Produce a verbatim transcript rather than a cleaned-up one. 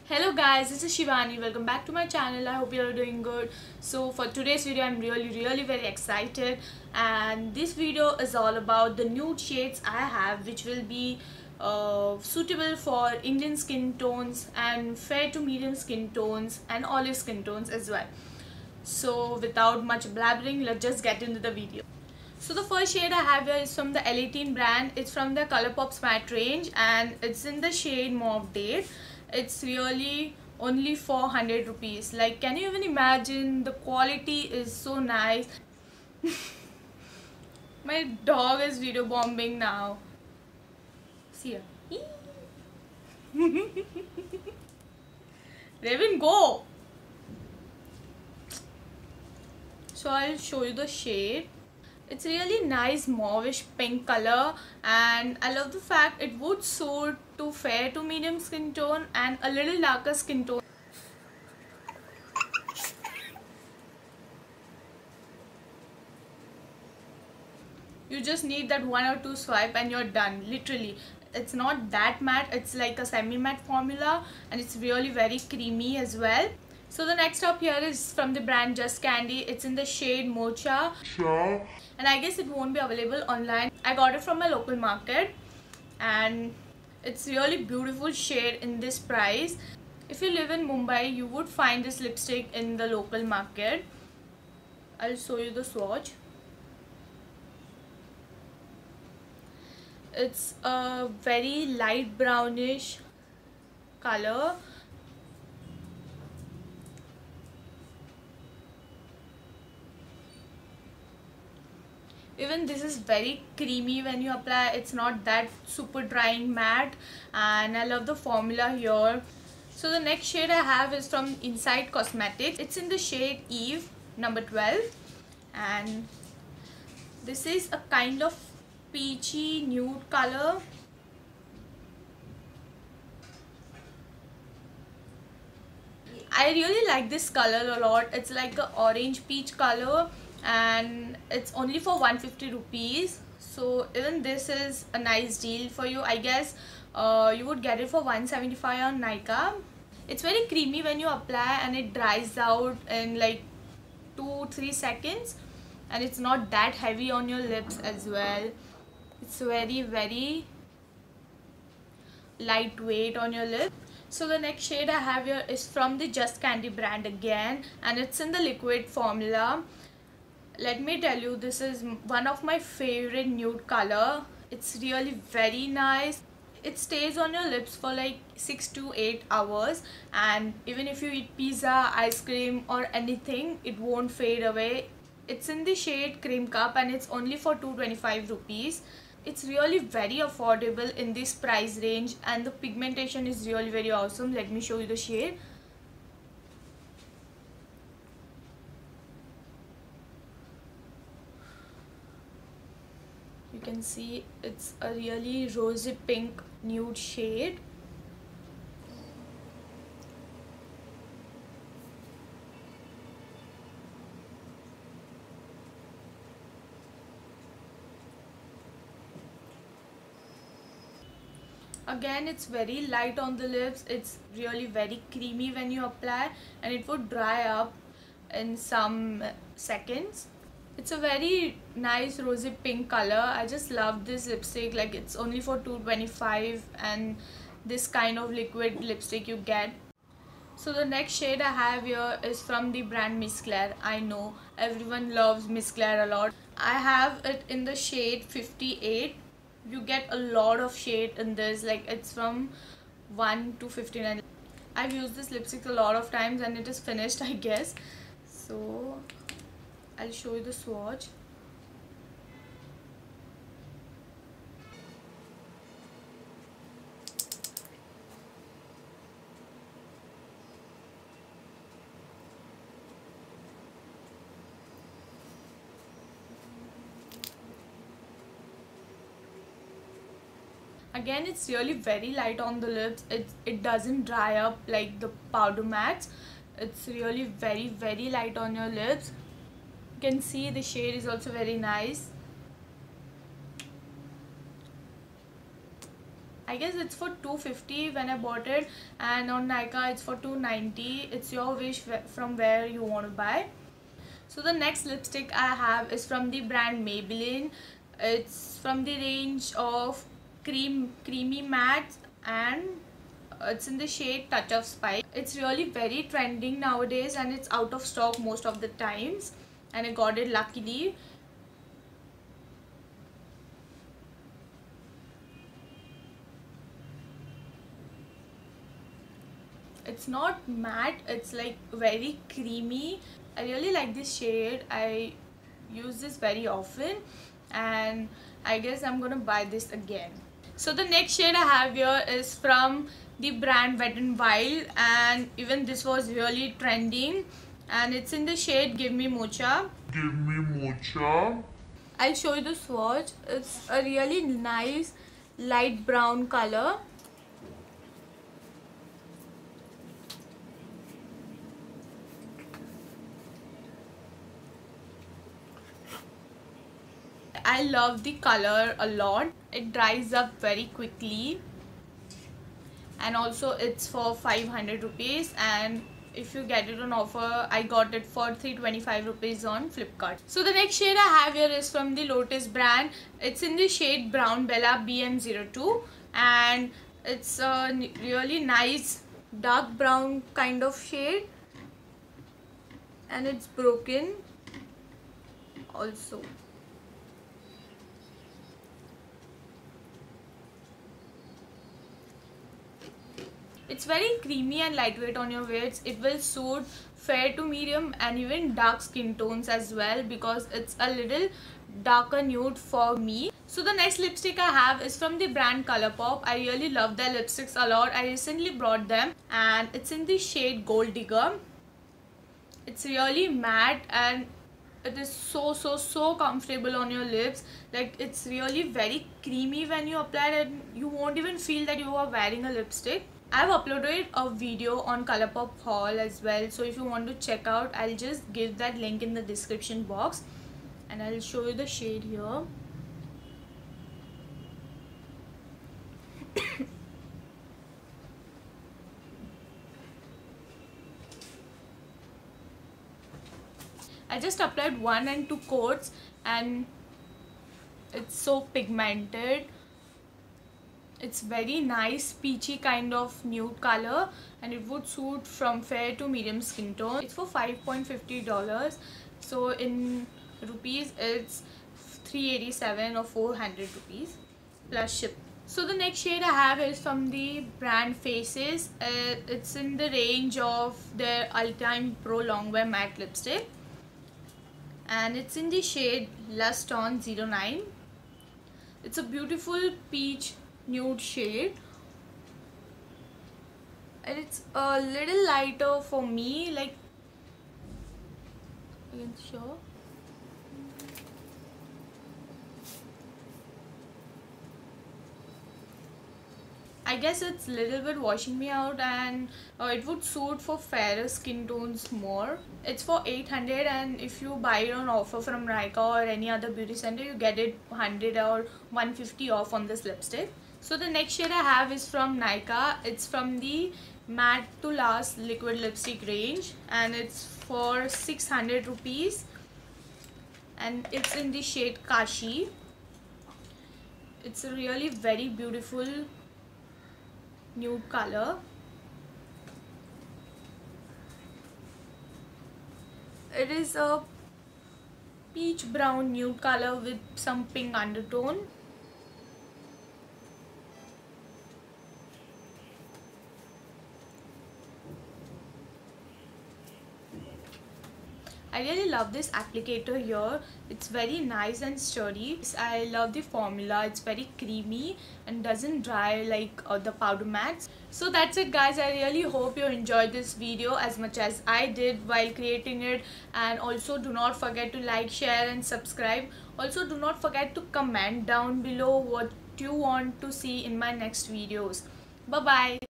Hello guys, this is Shivani. Welcome back to my channel. I hope you are doing good. So for today's video, I'm really really very excited, and this video is all about the nude shades I have, which will be uh, suitable for Indian skin tones and fair to medium skin tones and olive skin tones as well. So without much blabbering, let's just get into the video. So the first shade I have here is from the L eighteen brand. It's from the Colourpop matte range and it's in the shade Mauve Date. It's really only four hundred rupees. Like, can you even imagine? The quality is so nice. My dog is video bombing now. See ya. Raven, go! So I'll show you the shade. It's really nice mauvish pink color, and I love the fact it would suit to fair to medium skin tone and a little darker skin tone. You just need that one or two swipe and you're done, literally. It's not that matte, it's like a semi-matte formula, and it's really very creamy as well. So the next up here is from the brand Just Candy. It's in the shade Mocha. Sure. And I guess it won't be available online. I got it from my local market and it's really beautiful shade in this price. If you live in Mumbai, you would find this lipstick in the local market. I'll show you the swatch. It's a very light brownish color. Even this is very creamy when you apply. It's not that super drying matte, and I love the formula here. So the next shade I have is from Inside Cosmetics. It's in the shade Eve number twelve, and this is a kind of peachy nude color. I really like this color a lot. It's like an orange peach color and it's only for one hundred fifty rupees. So even this is a nice deal for you. I guess uh, you would get it for one hundred seventy-five on Nykaa. It's very creamy when you apply and it dries out in like two to three seconds, and it's not that heavy on your lips as well. It's very very lightweight on your lips. So the next shade I have here is from the Just Candy brand again, and it's in the liquid formula. Let me tell you, this is one of my favorite nude color. It's really very nice. It stays on your lips for like six to eight hours, and even if you eat pizza, ice cream or anything, it won't fade away. It's in the shade Cream Cup and it's only for two hundred twenty-five rupees. It's really very affordable in this price range, and the pigmentation is really very awesome. Let me show you the shade. You can see it's a really rosy pink nude shade. Again, it's very light on the lips. It's really very creamy when you apply, and it would dry up in some seconds. It's a very nice rosy pink color. I just love this lipstick. Like, it's only for two hundred twenty-five, and this kind of liquid lipstick you get. So the next shade I have here is from the brand Miss Claire. I know everyone loves Miss Claire a lot. I have it in the shade fifty-eight. You get a lot of shade in this. Like, it's from one to fifty-nine. I've used this lipstick a lot of times and it is finished, I guess. So I'll show you the swatch. Again, it's really very light on the lips. It, it doesn't dry up like the powder mattes. It's really very very light on your lips. You can see the shade is also very nice. I guess it's for two fifty when I bought it, and on Nykaa it's for two ninety. It's your wish from where you want to buy. So the next lipstick I have is from the brand Maybelline. It's from the range of cream creamy matte, and it's in the shade Touch of Spice. It's really very trending nowadays and it's out of stock most of the times, and I got it luckily. It's not matte, it's like very creamy. I really like this shade. I use this very often and I guess I'm gonna buy this again. So the next shade I have here is from the brand Wet n Wild, and even this was really trending, and it's in the shade Give Me Mocha. Give me mocha. I'll show you the swatch. It's a really nice light brown color. I love the color a lot. It dries up very quickly, and also it's for five hundred rupees, and if you get it on offer, I got it for three twenty-five rupees on Flipkart. So the next shade I have here is from the Lotus brand. It's in the shade Brown Bella B M zero two, and it's a really nice dark brown kind of shade, and it's broken also. It's very creamy and lightweight on your weights. It will suit fair to medium and even dark skin tones as well, because it's a little darker nude for me. So the next lipstick I have is from the brand Colourpop. I really love their lipsticks a lot. I recently brought them and it's in the shade Gold Digger. It's really matte and it is so so so comfortable on your lips. Like, it's really very creamy when you apply it, and you won't even feel that you are wearing a lipstick. I've uploaded a video on Colourpop haul as well, so if you want to check out, I'll just give that link in the description box, and I'll show you the shade here. I just applied one and two coats and it's so pigmented. It's very nice peachy kind of nude color, and it would suit from fair to medium skin tone. It's for five fifty dollars, so in rupees it's three eighty-seven or four hundred rupees plus ship. So the next shade I have is from the brand Faces. Uh, it's in the range of their Ultime Pro Longwear Matte Lipstick, and it's in the shade Lust On zero nine. It's a beautiful peach nude shade, and it's a little lighter for me, like you can show. I guess it's a little bit washing me out, and uh, it would suit for fairer skin tones more. It's for eight hundred, and if you buy it on offer from Nykaa or any other beauty center, you get it one hundred or one fifty off on this lipstick. So the next shade I have is from Nykaa. It's from the Matte to Last liquid lipstick range, and it's for six hundred rupees, and it's in the shade Kashi. It's a really very beautiful nude color. It is a peach brown nude color with some pink undertone. I really love this applicator here. It's very nice and sturdy. I love the formula. It's very creamy and doesn't dry like uh, the powder mats. So that's it guys. I really hope you enjoyed this video as much as I did while creating it. And also do not forget to like, share and subscribe. Also do not forget to comment down below what you want to see in my next videos. Bye bye.